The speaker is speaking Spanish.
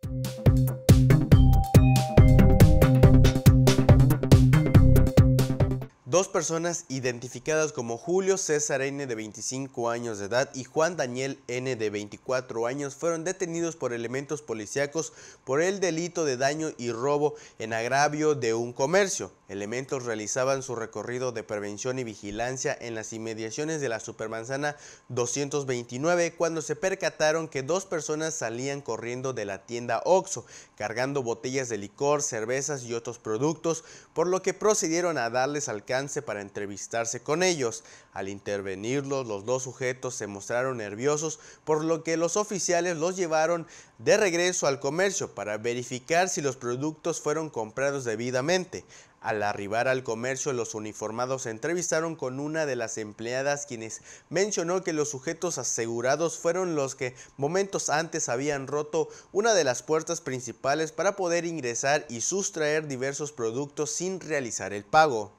Dos personas identificadas como Julio César N. de 25 años de edad y Juan Daniel N. de 24 años fueron detenidos por elementos policíacos por el delito de daño y robo en agravio de un comercio. Elementos realizaban su recorrido de prevención y vigilancia en las inmediaciones de la Supermanzana 229 cuando se percataron que dos personas salían corriendo de la tienda Oxxo, cargando botellas de licor, cervezas y otros productos, por lo que procedieron a darles alcance para entrevistarse con ellos. Al intervenirlos, los dos sujetos se mostraron nerviosos, por lo que los oficiales los llevaron de regreso al comercio para verificar si los productos fueron comprados debidamente. Al arribar al comercio, los uniformados se entrevistaron con una de las empleadas, quienes mencionó que los sujetos asegurados fueron los que momentos antes habían roto una de las puertas principales para poder ingresar y sustraer diversos productos sin realizar el pago.